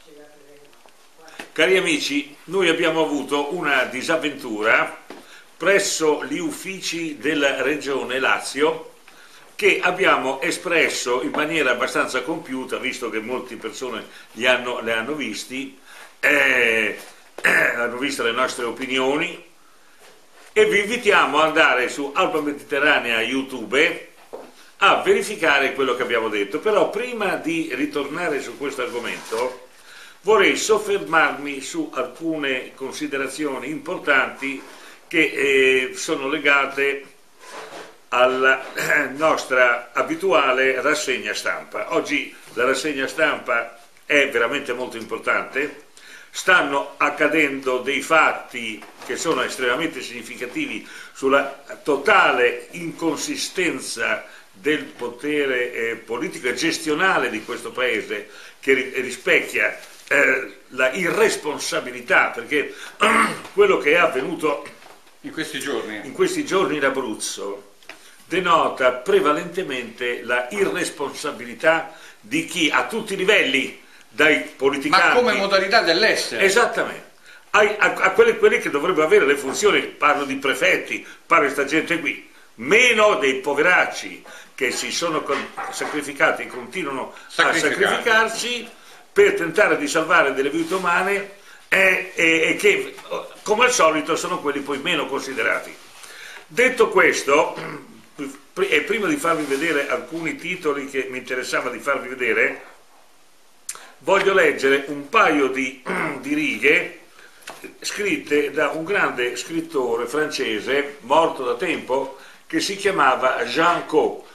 Cari amici, noi abbiamo avuto una disavventura presso gli uffici della Regione Lazio che abbiamo espresso in maniera abbastanza compiuta, visto che molte persone le hanno visti, hanno visto le nostre opinioni, e vi invitiamo ad andare su Alba Mediterranea YouTube a verificare quello che abbiamo detto. Però prima di ritornare su questo argomento vorrei soffermarmi su alcune considerazioni importanti che sono legate alla nostra abituale rassegna stampa. Oggi la rassegna stampa è veramente molto importante, stanno accadendo dei fatti che sono estremamente significativi sulla totale inconsistenza del potere politico e gestionale di questo Paese, che rispecchia la irresponsabilità, perché quello che è avvenuto in questi giorni in Abruzzo denota prevalentemente la irresponsabilità di chi a tutti i livelli, dai politicanti, ma come modalità dell'essere, esattamente, a quelli che dovrebbero avere le funzioni, parlo di prefetti, parlo di questa gente qui, meno dei poveracci che si sono sacrificati e continuano a sacrificarsi per tentare di salvare delle vite umane, e che come al solito sono quelli poi meno considerati. Detto questo, e prima di farvi vedere alcuni titoli che mi interessava di farvi vedere, voglio leggere un paio di righe scritte da un grande scrittore francese morto da tempo che si chiamava Jean Caux.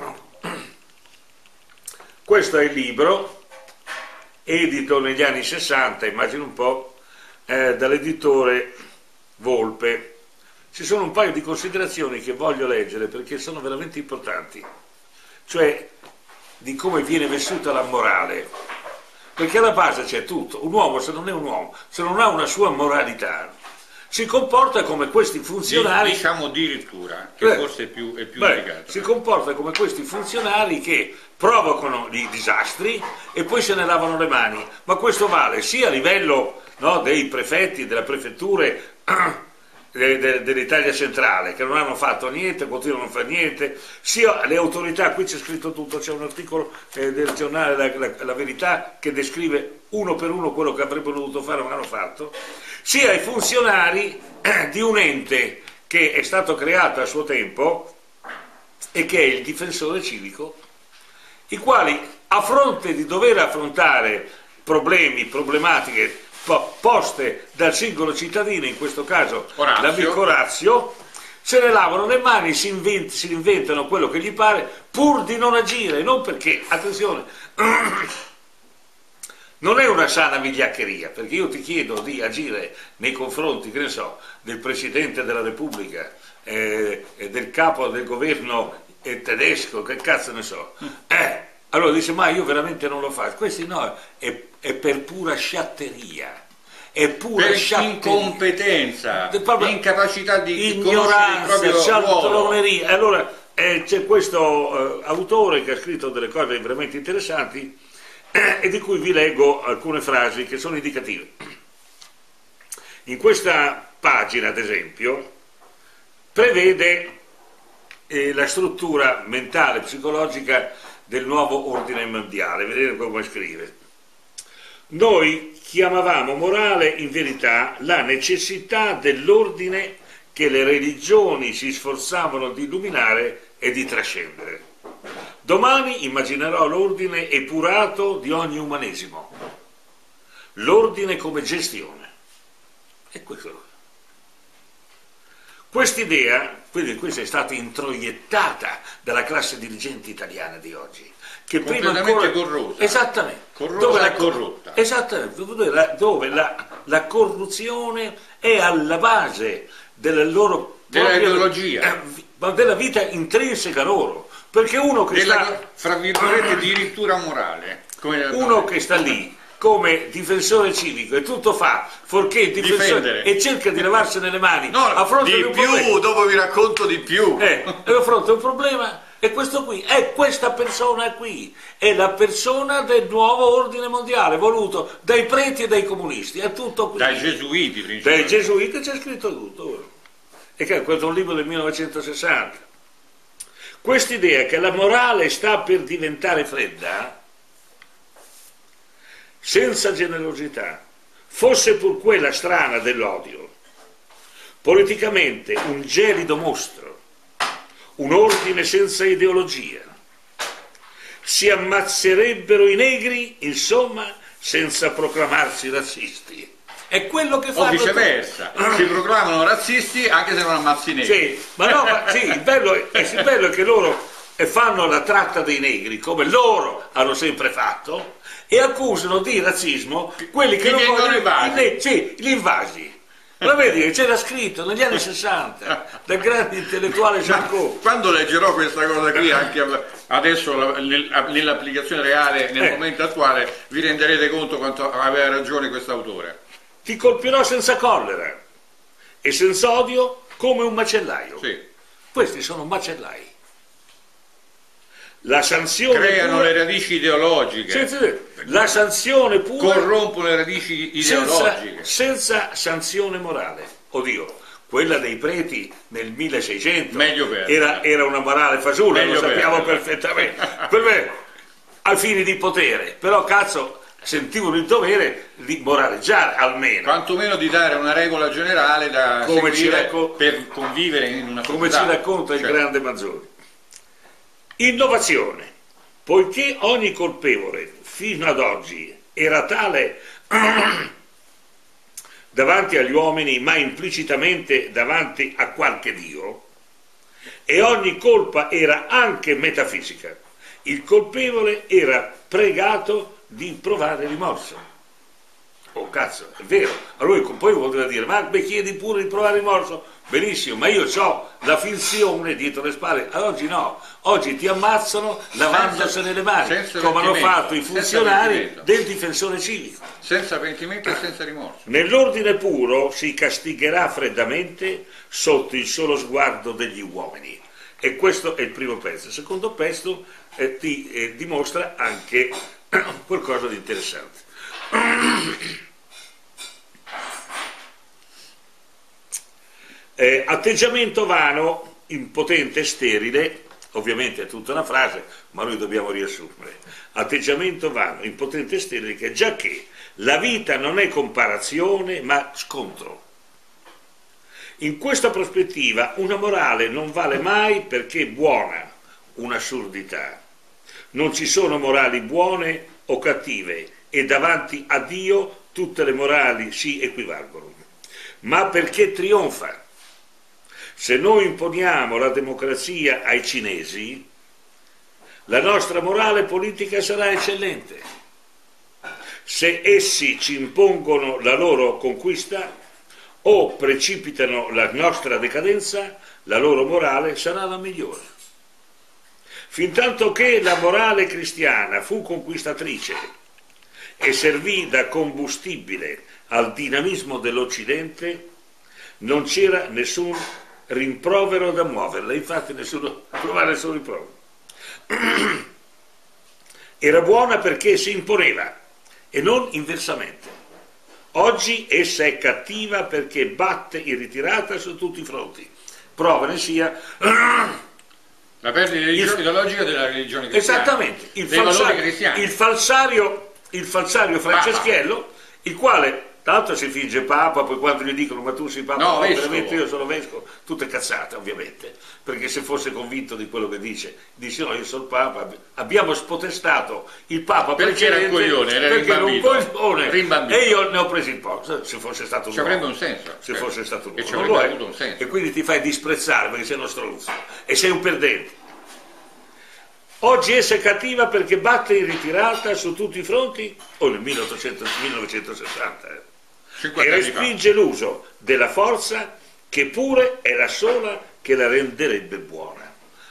Questo è il libro, edito negli anni 60, immagino un po', dall'editore Volpe. Ci sono un paio di considerazioni che voglio leggere perché sono veramente importanti, cioè di come viene vissuta la morale, perché alla base c'è tutto. Un uomo, se non è un uomo, se non ha una sua moralità, si comporta come questi funzionari, diciamo addirittura, che forse è più delicato. Si comporta come questi funzionari che provocano i disastri e poi se ne lavano le mani. Ma questo vale sia a livello, no, dei prefetti, delle prefetture dell'Italia centrale, che non hanno fatto niente, continuano a non fare niente, sia le autorità. Qui c'è scritto tutto, c'è un articolo del giornale la Verità che descrive uno per uno quello che avrebbero dovuto fare ma non hanno fatto, sia i funzionari di un ente che è stato creato a suo tempo e che è il difensore civico, i quali, a fronte di dover affrontare problematiche poste dal singolo cittadino, in questo caso l'amico Orazio, se ne lavano le mani, si inventano quello che gli pare pur di non agire, non perché, attenzione, non è una sana vigliaccheria, perché io ti chiedo di agire nei confronti, che ne so, del Presidente della Repubblica, del capo del governo tedesco, che cazzo ne so, allora dice ma io veramente non lo faccio. Questi no, è per pura sciatteria, è pura incompetenza, incapacità di conoscere il proprio cialtroneria. Allora c'è questo autore che ha scritto delle cose veramente interessanti e di cui vi leggo alcune frasi che sono indicative. In questa pagina, ad esempio, prevede la struttura mentale, psicologica del nuovo ordine mondiale. Vedete come scrive: noi chiamavamo morale in verità la necessità dell'ordine che le religioni si sforzavano di illuminare e di trascendere. Domani immaginerò l'ordine epurato di ogni umanesimo, l'ordine come gestione. E questo. Quest'idea, quindi questa è stata introiettata dalla classe dirigente italiana di oggi, che prima ancora corrosa, esattamente, corrosa e corrotta, esattamente, dove la corruzione è alla base della loro ideologia, della vita intrinseca loro, perché uno che fra virgolette addirittura morale, uno che sta lì come difensore civico e tutto fa fuorché difendere e cerca di lavarsene le mani, a fronte di un problema, dopo vi racconto di più, a fronte di un problema E questo qui è questa persona qui, è la persona del nuovo ordine mondiale voluto dai preti e dai comunisti, è tutto qui. Dai gesuiti, dai gesuiti c'è scritto tutto. E che questo è un libro del 1960. Quest'idea che la morale sta per diventare fredda, senza generosità, fosse pur quella strana dell'odio, politicamente un gelido mostro, un ordine senza ideologia, si ammazzerebbero i negri, insomma, senza proclamarsi razzisti. È quello che fanno. O viceversa, si proclamano razzisti anche se non ammazzi i negri. Sì, ma no, sì, il bello è che loro fanno la tratta dei negri, come loro hanno sempre fatto, e accusano di razzismo quelli che non vogliono invasi. Sì, gli invasi. Ma vedi che c'era scritto negli anni 60 dal grande intellettuale Charcot. Quando leggerò questa cosa qui anche adesso nell'applicazione reale, nel momento attuale, vi renderete conto quanto aveva ragione quest'autore. Ti colpirò senza collera e senza odio come un macellaio. Sì. Questi sono macellai. La sanzione creano pura, le radici ideologiche, la sanzione pura, corrompono le radici ideologiche senza sanzione morale. Oddio, quella dei preti nel 1600 era una morale fasulla, lo sappiamo perfettamente, per me, ai fini di potere, però cazzo sentivano il dovere di moraleggiare almeno, quantomeno di dare una regola generale da come seguire per convivere in una società, come ci racconta il grande Manzoni. Innovazione, poiché ogni colpevole fino ad oggi era tale davanti agli uomini ma implicitamente davanti a qualche Dio, e ogni colpa era anche metafisica, il colpevole era pregato di provare rimorso. Oh cazzo, è vero, allora poi poteva dire, ma mi chiedi pure di provare rimorso? Benissimo, ma io ho la finzione dietro le spalle. Ad oggi no, oggi ti ammazzano lavandosene le mani, come hanno fatto i funzionari del difensore civico. Senza pentimento e senza rimorso. Nell'ordine puro si castigherà freddamente sotto il solo sguardo degli uomini. E questo è il primo pezzo. Il secondo pezzo ti dimostra anche qualcosa di interessante. Atteggiamento vano, impotente e sterile, ovviamente è tutta una frase, ma noi dobbiamo riassumere. Atteggiamento vano, impotente e sterile, che già che la vita non è comparazione ma scontro. In questa prospettiva una morale non vale mai perché è buona, un'assurdità. Non ci sono morali buone o cattive e davanti a Dio tutte le morali si equivalgono, ma perché trionfa. Se noi imponiamo la democrazia ai cinesi, la nostra morale politica sarà eccellente. Se essi ci impongono la loro conquista o precipitano la nostra decadenza, la loro morale sarà la migliore. Fintanto che la morale cristiana fu conquistatrice e servì da combustibile al dinamismo dell'Occidente, non c'era nessun rimprovero da muoverla, infatti nessuno trovava nessun rimprovero. Era buona perché si imponeva e non inversamente. Oggi essa è cattiva perché batte in ritirata su tutti i fronti. Prova ne sia la perdita ideologica della religione cristiana. Esattamente, il falsario Franceschiello, il quale tra l'altro si finge papa, poi quando gli dicono ma tu sei papa, no, veramente io sono vescovo, tutte cazzate ovviamente, perché se fosse convinto di quello che dice no, io sono il papa, abbiamo spotestato il papa perché era un coglione, era un coglione, e io ne ho presi un po', se fosse stato un uomo. Ci avrebbe un senso. Se fosse stato un uomo. E ci avrebbe avuto un senso. E quindi ti fai disprezzare perché sei uno stronzo e sei un perdente. Oggi essa è cattiva perché batte in ritirata su tutti i fronti, o nel 1960, e respinge l'uso della forza che pure è la sola che la renderebbe buona.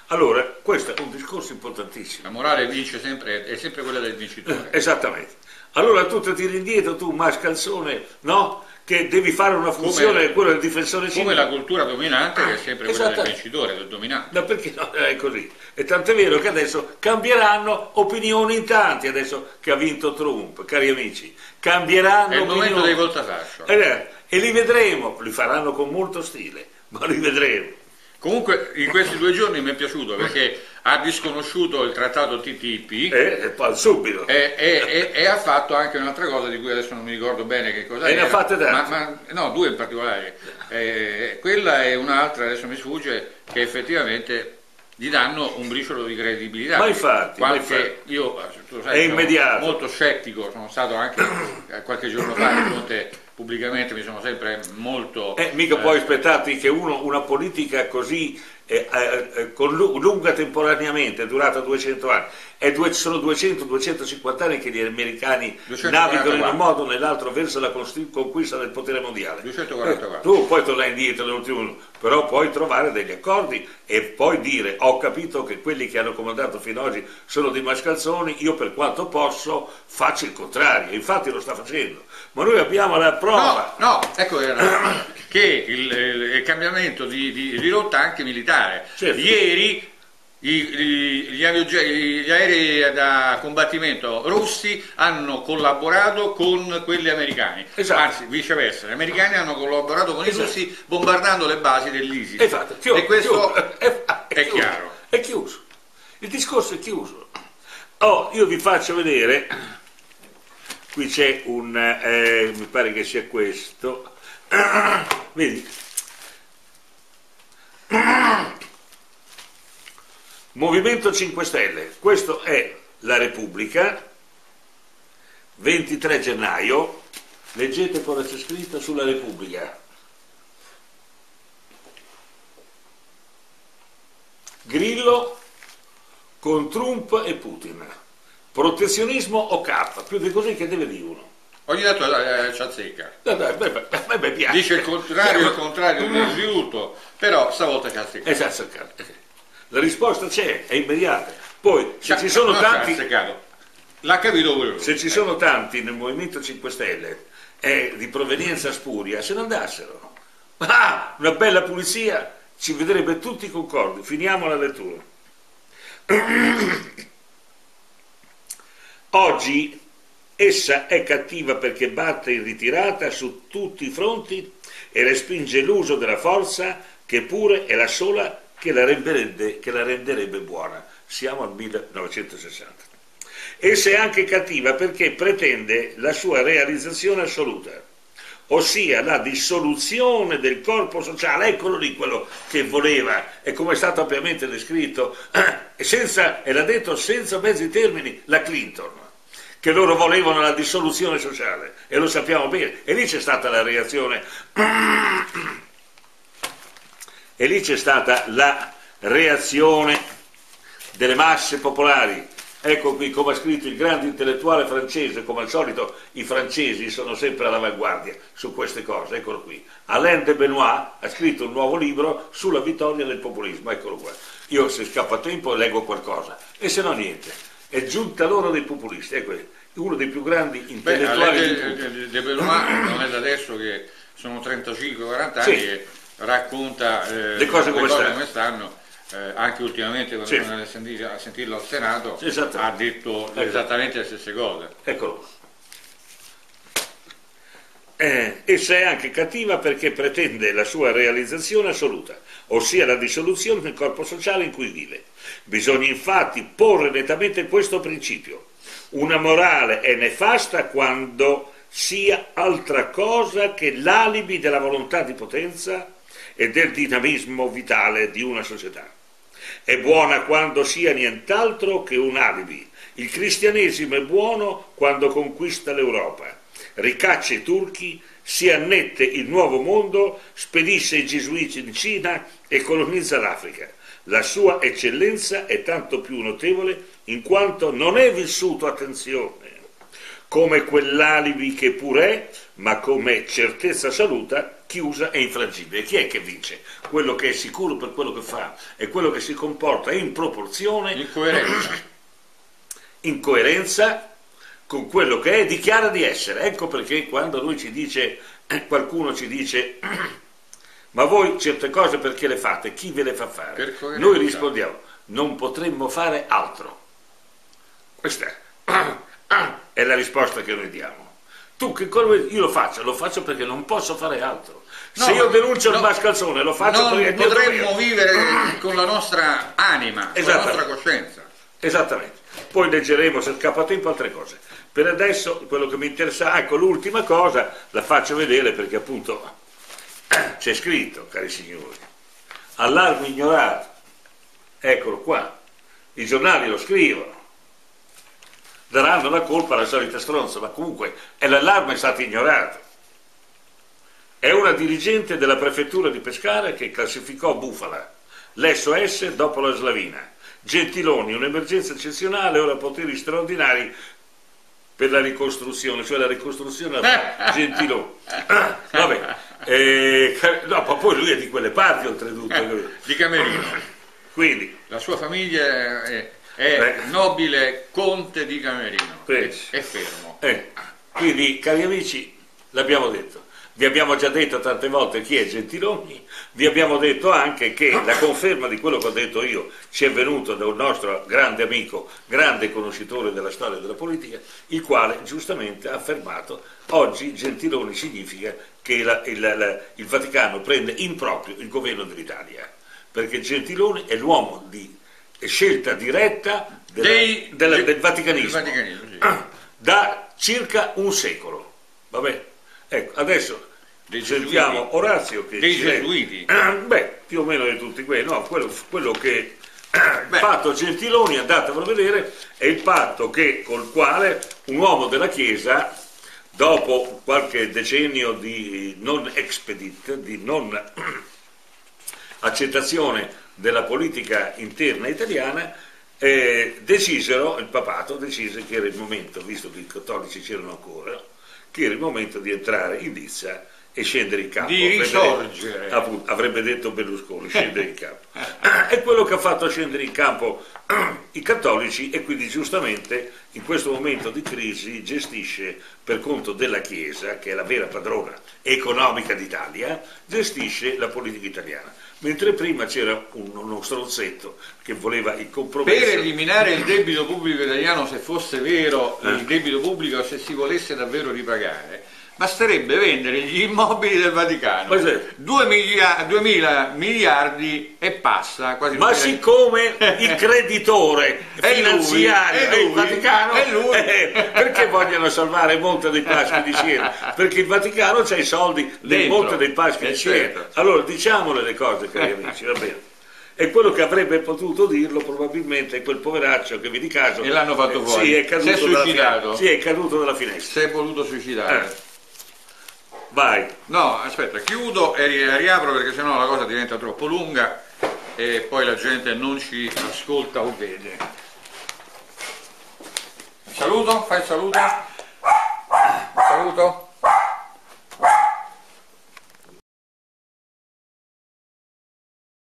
Allora, questo è un discorso importantissimo. La morale vince sempre, è sempre quella del vincitore. Esattamente. Allora tu ti tiri indietro, tu mascalzone, no? Che devi fare una funzione, quella del difensore civile. Come la cultura dominante che è sempre quella del vincitore, del dominante. No, perché no, è così. E tant'è vero che adesso cambieranno opinioni in tanti, adesso che ha vinto Trump, cari amici. Cambieranno È il opinioni. momento dei voltafascio. E li vedremo, li faranno con molto stile, ma li vedremo. Comunque in questi 2 giorni mi è piaciuto perché ha disconosciuto il trattato TTIP E poi subito. e ha fatto anche un'altra cosa di cui adesso non mi ricordo bene che cosa E era. ne ha fatte tante. No, 2 in particolare. Quella e un'altra, adesso mi sfugge, che effettivamente gli danno un briciolo di credibilità. Ma infatti, io, tu sai, è immediato. Sono molto scettico, sono stato anche qualche giorno fa di fronte pubblicamente, mi sono sempre molto... mica puoi aspettarti che una politica così lunga temporaneamente, durata 200 anni, sono 200-250 anni che gli americani 244. navigano in un modo o nell'altro verso la conquista del potere mondiale. 244. Tu puoi tornare indietro nell'ultimo, però puoi trovare degli accordi e poi dire: ho capito che quelli che hanno comandato fino ad oggi sono dei mascalzoni, io per quanto posso faccio il contrario, e infatti lo sta facendo. Ma noi abbiamo la prova. No, ecco che il cambiamento di rotta anche militare. Certo. Ieri gli aerei da combattimento russi hanno collaborato con quelli americani, esatto. Anzi viceversa, gli americani hanno collaborato con i russi bombardando le basi dell'ISIS. Esatto. E questo è chiaro. È chiuso. Il discorso è chiuso. Io vi faccio vedere, qui c'è mi pare che sia questo, vedi? Movimento 5 Stelle, questo è La Repubblica, 23 gennaio, leggete cosa c'è scritto sulla Repubblica. Grillo con Trump e Putin, protezionismo o K, più di così che deve dire uno. Ogni tanto ci azzecca. Dice il contrario del sviluppo, però stavolta ci azzecca. Esatto. La risposta c'è, è immediata. Poi se ci sono tanti, l'ha capito pure lui. Se ci sono tanti nel Movimento 5 Stelle di provenienza spuria, se ne andassero. Una bella pulizia, ci vedrebbe tutti concordi. Finiamo la lettura. Oggi essa è cattiva perché batte in ritirata su tutti i fronti e respinge l'uso della forza, che pure è la sola che la renderebbe buona. Siamo al 1960. Essa è anche cattiva perché pretende la sua realizzazione assoluta, ossia la dissoluzione del corpo sociale. Eccolo lì quello che voleva, e come è stato ampiamente descritto, e l'ha detto senza mezzi termini la Clinton, che loro volevano la dissoluzione sociale, e lo sappiamo bene, e lì c'è stata la reazione, e lì c'è stata la reazione delle masse popolari. Ecco qui come ha scritto il grande intellettuale francese, come al solito i francesi sono sempre all'avanguardia su queste cose, eccolo qui. Alain de Benoist ha scritto un nuovo libro sulla vittoria del populismo, eccolo qua. Io se scappa tempo leggo qualcosa, e se no niente. È giunta l'ora dei populisti, ecco, uno dei più grandi intellettuali di tutti. De Benoist non è da adesso che sono 35-40 anni che racconta le cose come stanno. Anche ultimamente quando sono andato a sentirlo al Senato ha detto esattamente le stesse cose. Eccolo. Essa è anche cattiva perché pretende la sua realizzazione assoluta, ossia la dissoluzione del corpo sociale in cui vive. Bisogna infatti porre nettamente questo principio: una morale è nefasta quando sia altra cosa che l'alibi della volontà di potenza e del dinamismo vitale di una società. È buona quando sia nient'altro che un alibi. Il cristianesimo è buono quando conquista l'Europa, ricaccia i turchi, si annette il nuovo mondo, spedisce i gesuiti in Cina e colonizza l'Africa. La sua eccellenza è tanto più notevole in quanto non è vissuto, attenzione, come quell'alibi che pur è, ma come certezza assoluta chiusa e infrangibile. Chi è che vince? Quello che è sicuro per quello che fa e quello che si comporta in proporzione, in coerenza con quello che è, dichiara di essere. Ecco perché quando lui ci dice, qualcuno ci dice ma voi certe cose perché le fate? Chi ve le fa fare? Noi rispondiamo, non potremmo fare altro. Questa è la risposta che noi diamo. Tu che io lo faccio perché non posso fare altro. Se io denuncio il mascalzone lo faccio perché potremmo vivere con la nostra anima, con la nostra coscienza. Esattamente. Poi leggeremo se scappa tempo altre cose. Per adesso quello che mi interessa, ecco l'ultima cosa, la faccio vedere perché appunto c'è scritto, cari signori, allarme ignorato, eccolo qua, i giornali lo scrivono, daranno la colpa alla solita stronza, ma comunque l'allarme è stato ignorato. È una dirigente della prefettura di Pescara che classificò Bufala, l'SOS dopo la slavina. Gentiloni, un'emergenza eccezionale, ora poteri straordinari per la ricostruzione, cioè la ricostruzione Gentiloni. Vabbè, no, ma poi lui è di quelle parti oltretutto. Di Camerino. Quindi la sua famiglia è nobile conte di Camerino, è fermo. Quindi, cari amici, l'abbiamo detto. Vi abbiamo già detto tante volte chi è Gentiloni, vi abbiamo detto anche che la conferma di quello che ho detto io ci è venuto da un nostro grande amico, grande conoscitore della storia della politica, il quale giustamente ha affermato oggi Gentiloni significa che il Vaticano prende in proprio il governo dell'Italia, perché Gentiloni è l'uomo di scelta diretta del vaticanismo, da circa un secolo. Vabbè? Ecco, adesso sentiamo Orazio che dei Gesuiti. Più o meno di tutti quelli, no, quello che il patto Gentiloni, andatevelo a vedere, è il patto col quale un uomo della Chiesa, dopo qualche decennio di non expedit, di non accettazione della politica interna italiana, il papato decise che era il momento, visto che i cattolici c'erano ancora, che era il momento di entrare in lizza e scendere in campo. Di risorgere. Avrebbe detto Berlusconi, scendere in campo. È quello che ha fatto scendere in campo i cattolici e quindi giustamente in questo momento di crisi gestisce per conto della Chiesa, che è la vera padrona economica d'Italia, gestisce la politica italiana. Mentre prima c'era uno stronzetto che voleva il compromesso. Per eliminare il debito pubblico italiano, se fosse vero il debito pubblico, se si volesse davvero ripagare, basterebbe vendere gli immobili del Vaticano, 2.000 miliardi e passa quasi. Ma siccome il creditore finanziario è il Vaticano, perché vogliono salvare Monte dei Paschi di Siena? Perché il Vaticano c'ha i soldi del Monte dei Paschi di Siena. Allora diciamole le cose, cari amici, va bene. E quello che avrebbe potuto dirlo probabilmente è quel poveraccio che vedi caso e l'hanno fatto fuori, è caduto è caduto dalla finestra, si è voluto suicidare. Vai. No, aspetta, chiudo e riapro perché sennò la cosa diventa troppo lunga e poi la gente non ci ascolta o vede. Saluto, fai il saluto.